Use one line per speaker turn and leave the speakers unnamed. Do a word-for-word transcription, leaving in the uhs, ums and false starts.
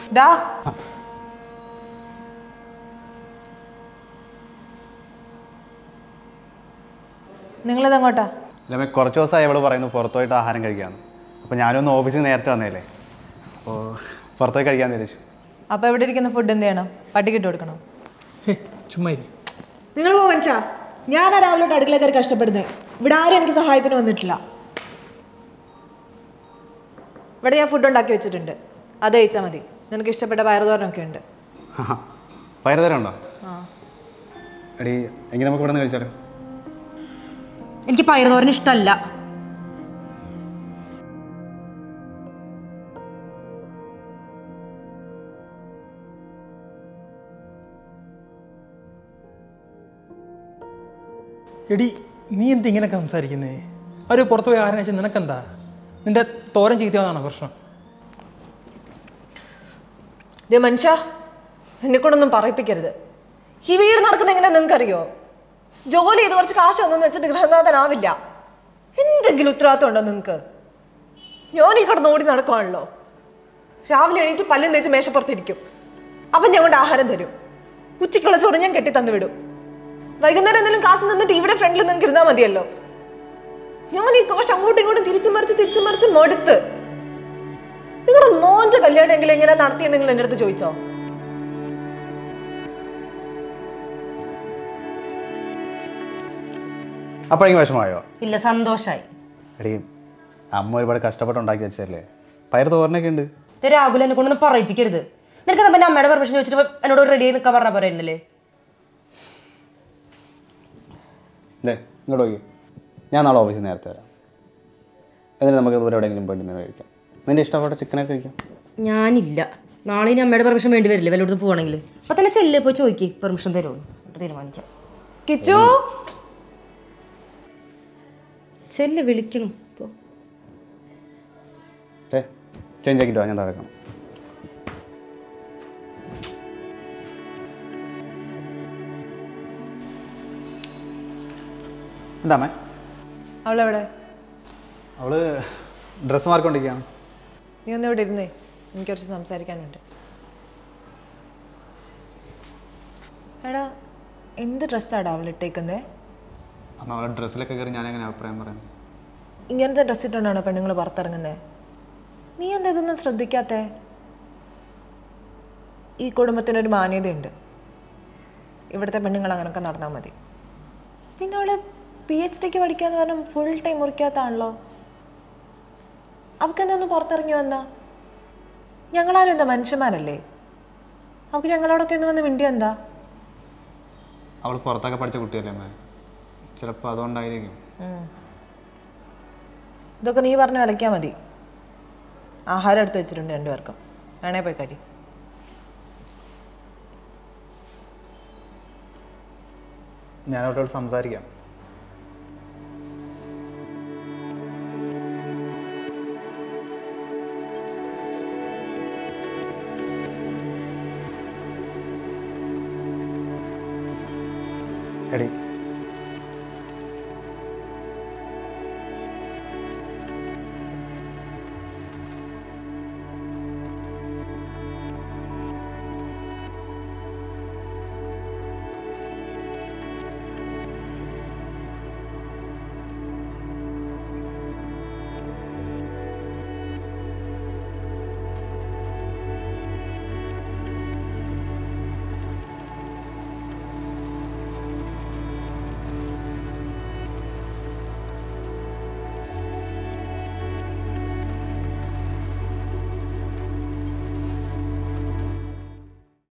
ഡാ നിങ്ങളിതെങ്ങോട്ടാ?
അല്ല കുറച്ച് ദിവസമായി അവൾ പറയുന്നു പുറത്തുപോയിട്ട് ആഹാരം കഴിക്കാമെന്ന്. അപ്പോൾ ഞാനൊന്ന് ഓഫീസിൽ നേരത്തെ വന്നേല്ലേ, അപ്പോൾ പുറത്തുപോയി കഴിക്കാമെന്ന് വിചാരിച്ചു.
അപ്പോൾ ഇവിടെ ഇരിക്കുന്ന ഫുഡ് എന്ത് ചെയ്യണം? പട്ടിക്കിട്ട് കൊടുക്കണോ?
ചുമ്മാ
നിങ്ങൾ പോ മനുഷ്യ. ഞാനാ രാവിലെ അടുക്കള കയറി കഷ്ടപ്പെടുന്നത്. ഇവിടെ ആരും എനിക്ക് സഹായത്തിന് വന്നിട്ടില്ല. ഇവിടെ ഞാൻ ഫുഡ് ഉണ്ടാക്കി വെച്ചിട്ടുണ്ട്, അത് കഴിച്ചാൽ മതി. നിനക്ക് ഇഷ്ടപ്പെട്ട പയറുതോരനൊക്കെ ഉണ്ട്.
പയറുതോരൻ ഉണ്ടോ? എടി എങ്കിൽ നമുക്ക് ഇവിടെ നിന്ന് കഴിച്ചാലോ?
എനിക്ക് പയറുതോരൻ ഇഷ്ടമല്ല.
എടി നീ എന്ത് ഇങ്ങനെയൊക്കെ സംസാരിക്കുന്നേ? അവർ പുറത്തു പോയി ആഹാരം കഴിച്ചാൽ നിനക്കെന്താ? നിന്റെ തോരൻ ചെയ്തതാണോ പ്രശ്നം?
ദേ മനുഷ്യ, എന്നെ കൊണ്ടൊന്നും പറയിപ്പിക്കരുത്. ഈ വീട് നടക്കുന്ന എങ്ങനെ നിങ്ങൾക്കറിയോ? ജോലി ചെയ്ത് കുറച്ച് കാശ് ഒന്നെന്ന് വെച്ചിട്ട് ഗൃഹനാഥനാവില്ല. എന്തെങ്കിലും ഉത്തരവാദിത്വം ഉണ്ടോ നിങ്ങൾക്ക്? ഞാൻ ഈ കടന്ന് ഓടി നടക്കുവാണല്ലോ. രാവിലെ എണീറ്റ് പല്ലും തേച്ച് മേശപ്പുറത്തിരിക്കും. അപ്പം ഞാൻ കൊണ്ട് ആഹാരം തരും. ഉച്ചയ്ക്കുള്ള ചോറ് ഞാൻ കെട്ടി തന്നു വിടും. വൈകുന്നേരം എന്തെങ്കിലും കാശ് നിന്നിട്ട് ഇവിടെ ഫ്രണ്ടിൽ നിങ്ങൾക്ക് ഇരുന്നാൽ മതിയല്ലോ. ഞാൻ ഈ കാശ് അങ്ങോട്ടും ഇങ്ങോട്ടും തിരിച്ചു മറിച്ച് തിരിച്ചു മറിച്ച് മടുത്ത്. നിങ്ങളുടെ മോന്റെ കല്യാണം എങ്കിലും എങ്ങനെ നടത്തിയെന്ന് നിങ്ങൾ എൻ്റെ അടുത്ത് ചോദിച്ചോ?
അപ്പോഴേക്കും വിഷമമായോ?
ഇല്ല, സന്തോഷായി.
എടി അമ്മ ഒരുപാട് കഷ്ടപ്പെട്ട് ഉണ്ടാക്കി വെച്ചല്ലേ. പയർ തോരനൊക്കെ ഉണ്ട്.
രാഹുൽ എന്നെ കൊണ്ടൊന്നും പറയിപ്പിക്കരുത്. നിനക്ക് നമ്മുടെ അമ്മയുടെ പെർമിഷൻ ചോദിച്ചിട്ട് എന്നോട് റെഡി ആയി നിൽക്കാൻ പറഞ്ഞാൽ പറയുന്നില്ലേ?
അല്ലേ ഇങ്ങോട്ട് നോക്കി, ഞാൻ നാളെ ഓഫീസിൽ നേരത്തെ വരാം. എന്നിട്ട് നമുക്ക് ദൂരെ എവിടെയെങ്കിലും പോയിട്ട് മീൻ കഴിക്കാം. നിൻ്റെ ഇഷ്ടപ്പെട്ട ചിക്കനൊക്കെ കഴിക്കാം.
ഞാനില്ല. നാളെ ഇനി അമ്മയുടെ പെർമിഷൻ വേണ്ടി വരില്ലേ വല്ലയിടത്ത് പോകണമെങ്കിൽ? അപ്പം തന്നെ ചെല്ല് പോയി ചോദിക്ക് പെർമിഷൻ തരുമോ എന്നിട്ട് തീരുമാനിക്കാം.
കിച്ചു
ചെല്ല്, വിളിക്കണം. ഇപ്പോൾ
ഏ ചേഞ്ച് ആക്കിയിട്ട് വാ, ഞാൻ തടക്കണം. എന്താ അമ്മേ?
അവളെവിടെ?
അവള് ഡ്രസ്സ് മാറിക്കൊണ്ടിരിക്കുകയാണ്.
നീ ഒന്ന് ഇവിടെ ഇരുന്നേ, എനിക്ക് കുറച്ച് സംസാരിക്കാനുണ്ട്. എടാ, എന്ത് ഡ്രസ്സാടാ അവൾ ഇട്ടേക്കുന്നേ?
അമ്മ അവളുടെ ഡ്രസ്സിലൊക്കെ കയറി ഞാനെങ്ങനെ അഭിപ്രായം പറയാം?
ഇങ്ങനത്തെ ഡ്രസ്സ് ഇട്ടുകൊണ്ടാണോ പെണ്ണുങ്ങൾ പുറത്തിറങ്ങുന്നത്? നീ എന്താ ഇതൊന്നും ശ്രദ്ധിക്കാത്തേ? ഈ കുടുംബത്തിനൊരു മാന്യതയുണ്ട്. ഇവിടുത്തെ പെണ്ണുങ്ങൾ അങ്ങനെയൊക്കെ നടന്നാൽ മതി. പിന്നെ അവള് പി എച്ച് ഡിക്ക് പഠിക്കാന്ന് പറഞ്ഞാൽ ഫുൾ ടൈം മുറിക്കാത്താണല്ലോ. അവൾക്ക് എന്താ ഒന്ന് പുറത്തിറങ്ങി വന്നാ? ഞങ്ങളാരും എന്താ മനുഷ്യന്മാരല്ലേ? അവൾക്ക് ഞങ്ങളോടൊക്കെ ഒന്ന് വന്ന് മിണ്ടിയ എന്താ?
അവൾ പുറത്തൊക്കെ പഠിച്ച കുട്ടിയല്ലേ അമ്മ, ചിലപ്പോൾ അതുകൊണ്ടായിരിക്കും.
ഇതൊക്കെ നീ പറഞ്ഞ് വിലയ്ക്കാൻ മതി. ആഹാരം എടുത്ത് വെച്ചിട്ടുണ്ട് രണ്ടുപേർക്കും, വേണേ പോയി കഴി.
ഞാനവരോട് സംസാരിക്കാം. എടി